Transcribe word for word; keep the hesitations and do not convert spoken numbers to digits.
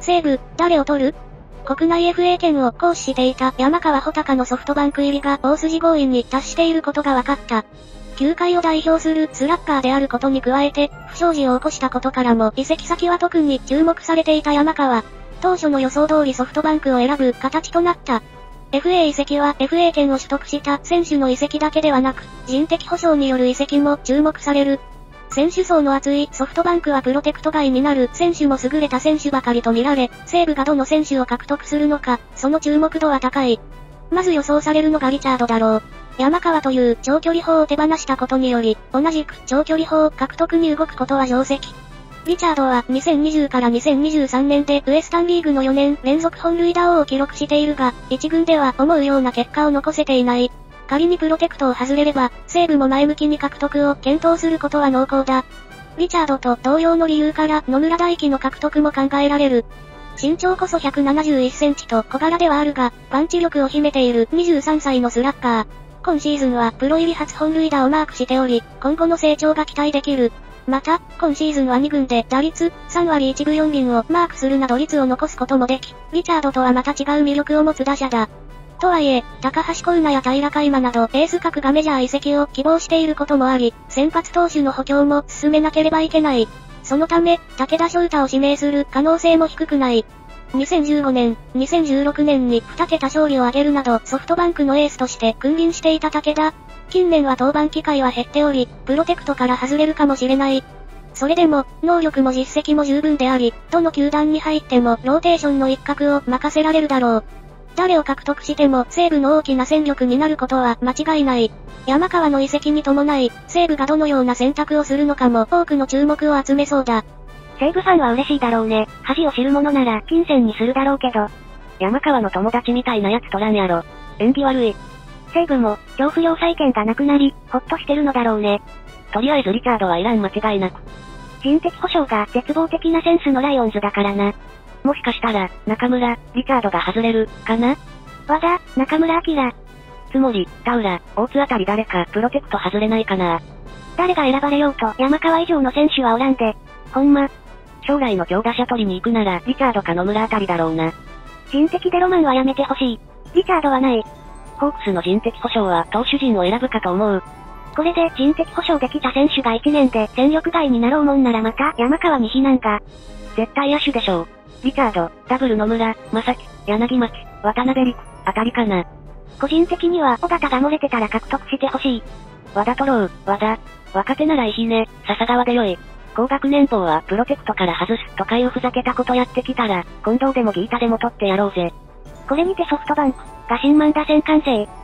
西武、誰を取る？国内 エフエー 権を行使していた山川穂高のソフトバンク入りが大筋合意に達していることが分かった。球界を代表するスラッガーであることに加えて、不祥事を起こしたことからも移籍先は特に注目されていた山川。当初の予想通りソフトバンクを選ぶ形となった。エフエー 移籍は エフエー 権を取得した選手の移籍だけではなく、人的保障による移籍も注目される。選手層の厚いソフトバンクはプロテクト外になる選手も優れた選手ばかりと見られ、西武がどの選手を獲得するのか、その注目度は高い。まず予想されるのがリチャードだろう。山川という長距離砲を手放したことにより、同じく長距離砲獲得に動くことは定石。リチャードはにせんにじゅうからにせんにじゅうさんねんでウエスタンリーグのよねん連続本塁打王を記録しているが、一軍では思うような結果を残せていない。仮にプロテクトを外れれば、西武も前向きに獲得を検討することは濃厚だ。リチャードと同様の理由から野村大輝の獲得も考えられる。身長こそひゃくななじゅういっセンチと小柄ではあるが、パンチ力を秘めているにじゅうさんさいのスラッガー。今シーズンはプロ入り初本塁打をマークしており、今後の成長が期待できる。また、今シーズンはに軍で打率さんわりいちぶよん厘をマークするなど率を残すこともでき、リチャードとはまた違う魅力を持つ打者だ。とはいえ、高橋光成や平海馬などエース格がメジャー移籍を希望していることもあり、先発投手の補強も進めなければいけない。そのため、武田翔太を指名する可能性も低くない。にせんじゅうごねん、にせんじゅうろくねんにに桁勝利を挙げるなどソフトバンクのエースとして君臨していた武田。近年は登板機会は減っており、プロテクトから外れるかもしれない。それでも、能力も実績も十分であり、どの球団に入ってもローテーションの一角を任せられるだろう。誰を獲得しても西武の大きな戦力になることは間違いない。山川の移籍に伴い、西武がどのような選択をするのかも多くの注目を集めそうだ。 西武ファンは嬉しいだろうね。恥を知る者なら金銭にするだろうけど。山川の友達みたいなやつ取らんやろ。縁起悪い。西武も、恐怖要塞権がなくなり、ほっとしてるのだろうね。とりあえずリチャードはいらん間違いなく。人的保障が絶望的なセンスのライオンズだからな。もしかしたら、中村、リチャードが外れる、かな？和田、中村晃。つもり、田浦、大津あたり誰かプロテクト外れないかな。 誰が選ばれようと山川以上の選手はおらんで。ほんま。 将来の強打者取りに行くなら、リチャードか野村あたりだろうな。 人的デロマンはやめてほしい。リチャードはない。 ホークスの人的保障は投手陣を選ぶかと思う。 これで人的保障できた選手がいちねんで戦力外になろうもんならまた山川に非難が。 絶対野手でしょう。リチャード、ダブル野村、正木、柳町、渡辺陸、あたりかな。 個人的には尾形が漏れてたら獲得してほしい。 和田取ろう、和田。若手ならいひね、笹川でよい。高学年俸はプロテクトから外すとかいうふざけたことやってきたら、近藤でもギータでも取ってやろうぜ。 これにてソフトバンクが新満打線完成。